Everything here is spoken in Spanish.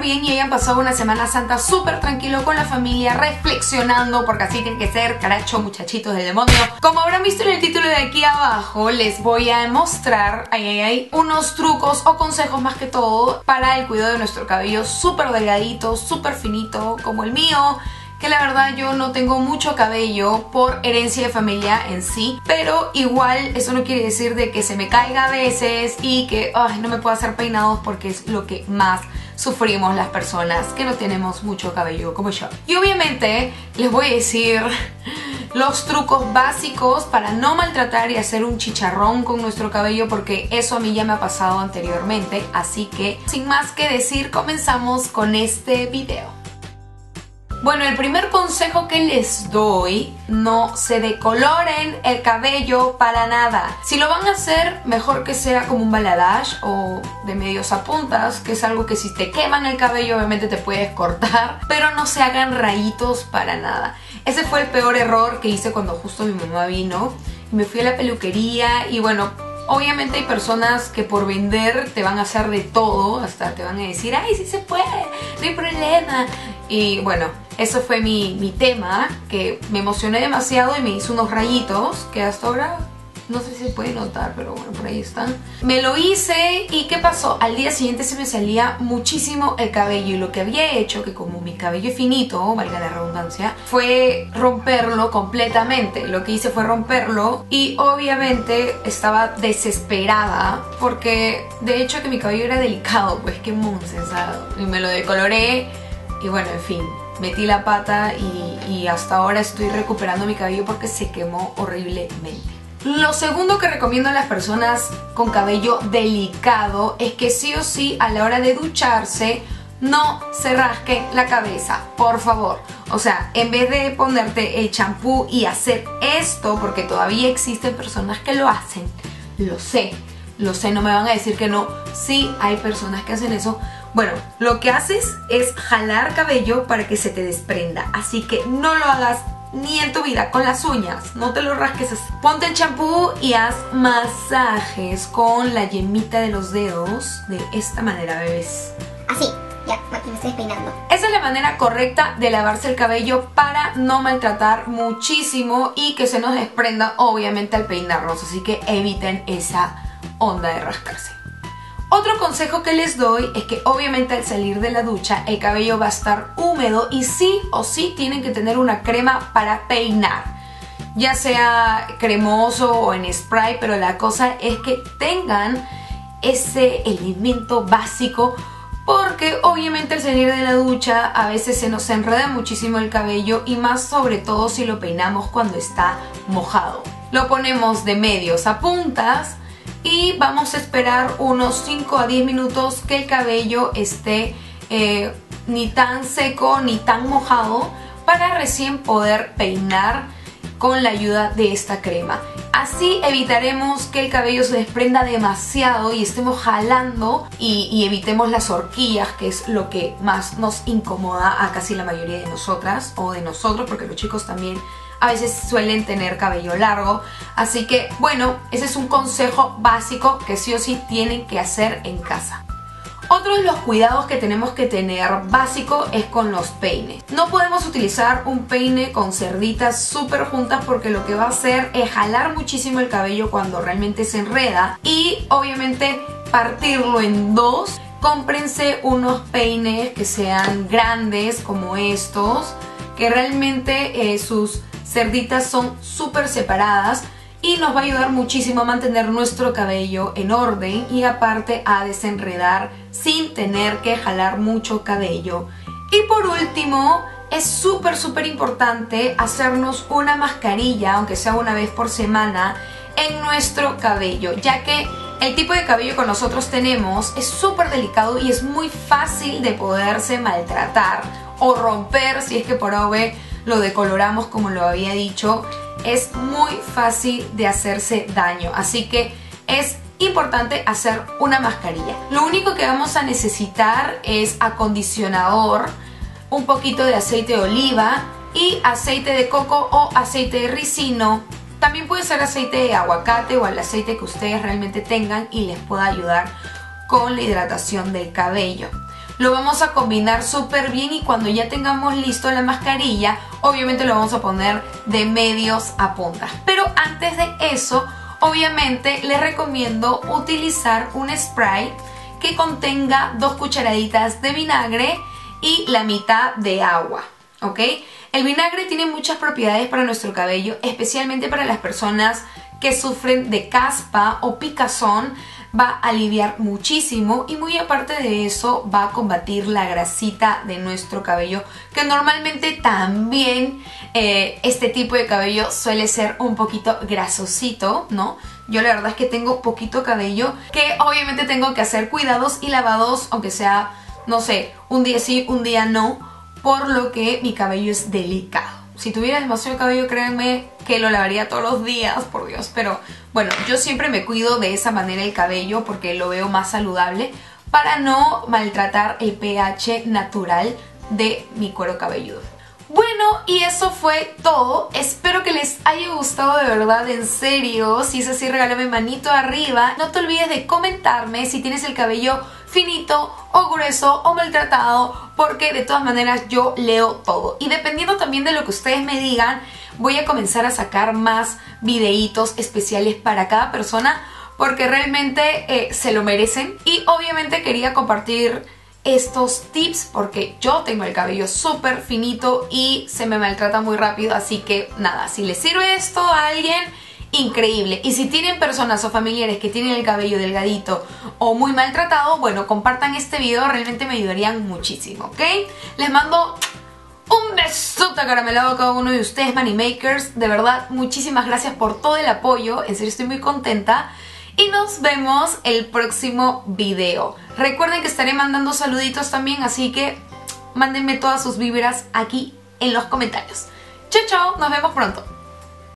bien y hayan pasado una Semana Santa súper tranquilo con la familia, reflexionando, porque así tiene que ser, caracho, muchachitos del demonio. Como habrán visto en el título de aquí abajo, les voy a mostrar unos trucos o consejos más que todo para el cuidado de nuestro cabello súper delgadito, súper finito, como el mío. Que la verdad yo no tengo mucho cabello por herencia de familia en sí, pero igual eso no quiere decir de que se me caiga a veces y que no me puedo hacer peinados, porque es lo que más sufrimos las personas que no tenemos mucho cabello como yo. Y obviamente les voy a decir los trucos básicos para no maltratar y hacer un chicharrón con nuestro cabello, porque eso a mí ya me ha pasado anteriormente. Así que sin más que decir, comenzamos con este video. Bueno, el primer consejo que les doy: no se decoloren el cabello para nada. Si lo van a hacer, mejor que sea como un balayage o de medios a puntas, que es algo que si te queman el cabello obviamente te puedes cortar, pero no se hagan rayitos para nada. Ese fue el peor error que hice cuando justo mi mamá vino y me fui a la peluquería. Y bueno, obviamente hay personas que por vender te van a hacer de todo, hasta te van a decir, ay, sí se puede, no hay problema. Y bueno, eso fue mi tema, que me emocioné demasiado y me hice unos rayitos que hasta ahora no sé si se puede notar, pero bueno, por ahí están. Me lo hice y ¿qué pasó? Al día siguiente se me salía muchísimo el cabello, y lo que había hecho, que como mi cabello es finito, valga la redundancia, fue romperlo completamente. Lo que hice fue romperlo y obviamente estaba desesperada, porque de hecho que mi cabello era delicado, pues qué monse, y me lo decoloré y bueno, en fin, metí la pata y hasta ahora estoy recuperando mi cabello porque se quemó horriblemente. Lo segundo que recomiendo a las personas con cabello delicado es que sí o sí a la hora de ducharse no se rasquen la cabeza, por favor. O sea, en vez de ponerte el champú y hacer esto, porque todavía existen personas que lo hacen, lo sé, no me van a decir que no, sí hay personas que hacen eso. Bueno, lo que haces es jalar cabello para que se te desprenda, así que no lo hagas ni en tu vida con las uñas, no te lo rasques así. Ponte el champú y haz masajes con la yemita de los dedos de esta manera, bebés. Así, ya, aquí me estoy peinando. Esa es la manera correcta de lavarse el cabello para no maltratar muchísimo y que se nos desprenda obviamente al peinarnos, así que eviten esa onda de rascarse. Otro consejo que les doy es que obviamente al salir de la ducha el cabello va a estar húmedo y sí o sí tienen que tener una crema para peinar, ya sea cremoso o en spray, pero la cosa es que tengan ese elemento básico, porque obviamente al salir de la ducha a veces se nos enreda muchísimo el cabello, y más sobre todo si lo peinamos cuando está mojado. Lo ponemos de medios a puntas y vamos a esperar unos 5 a 10 minutos que el cabello esté ni tan seco ni tan mojado, para recién poder peinar con la ayuda de esta crema. Así evitaremos que el cabello se desprenda demasiado y estemos jalando y evitemos las horquillas, que es lo que más nos incomoda a casi la mayoría de nosotras o de nosotros, porque los chicos también a veces suelen tener cabello largo. Así que bueno, ese es un consejo básico que sí o sí tienen que hacer en casa. Otro de los cuidados que tenemos que tener básico es con los peines. No podemos utilizar un peine con cerditas súper juntas, porque lo que va a hacer es jalar muchísimo el cabello cuando realmente se enreda y obviamente partirlo en dos. Cómprense unos peines que sean grandes como estos, que realmente sus cerditas son súper separadas, y nos va a ayudar muchísimo a mantener nuestro cabello en orden y aparte a desenredar sin tener que jalar mucho cabello. Y por último, es súper importante hacernos una mascarilla, aunque sea una vez por semana, en nuestro cabello, ya que el tipo de cabello que nosotros tenemos es súper delicado y es muy fácil de poderse maltratar o romper si es que por AV lo decoloramos, como lo había dicho. Es muy fácil de hacerse daño, así que es importante hacer una mascarilla. Lo único que vamos a necesitar es acondicionador, un poquito de aceite de oliva y aceite de coco o aceite de ricino. También puede ser aceite de aguacate o el aceite que ustedes realmente tengan y les pueda ayudar con la hidratación del cabello. lo vamos a combinar súper bien y cuando ya tengamos listo la mascarilla, obviamente lo vamos a poner de medios a puntas. Pero antes de eso, obviamente les recomiendo utilizar un spray que contenga 2 cucharaditas de vinagre y la mitad de agua, ¿ok? El vinagre tiene muchas propiedades para nuestro cabello, especialmente para las personas que sufren de caspa o picazón. Va a aliviar muchísimo y muy aparte de eso va a combatir la grasita de nuestro cabello, que normalmente también este tipo de cabello suele ser un poquito grasosito, ¿no? Yo la verdad es que tengo poquito cabello, que obviamente tengo que hacer cuidados y lavados, aunque sea, no sé, un día sí, un día no, por lo que mi cabello es delicado. Si tuviera demasiado cabello, créanme que lo lavaría todos los días, por Dios. Pero bueno, yo siempre me cuido de esa manera el cabello porque lo veo más saludable para no maltratar el pH natural de mi cuero cabelludo. Bueno, y eso fue todo. Espero que les haya gustado de verdad, en serio. Si es así, regálame manito arriba. No te olvides de comentarme si tienes el cabello finito o grueso o maltratado, porque de todas maneras yo leo todo. Y dependiendo también de lo que ustedes me digan, voy a comenzar a sacar más videitos especiales para cada persona, porque realmente se lo merecen. Y obviamente quería compartir estos tips porque yo tengo el cabello súper finito y se me maltrata muy rápido, así que nada, si les sirve esto a alguien, increíble. Y si tienen personas o familiares que tienen el cabello delgadito o muy maltratado, bueno, compartan este video, realmente me ayudarían muchísimo, ¿ok? Les mando un besote caramelado a cada uno de ustedes, Money Makers. De verdad, muchísimas gracias por todo el apoyo, en serio estoy muy contenta. Y nos vemos el próximo video. Recuerden que estaré mandando saluditos también, así que mándenme todas sus vibras aquí en los comentarios. Chao, chao, nos vemos pronto.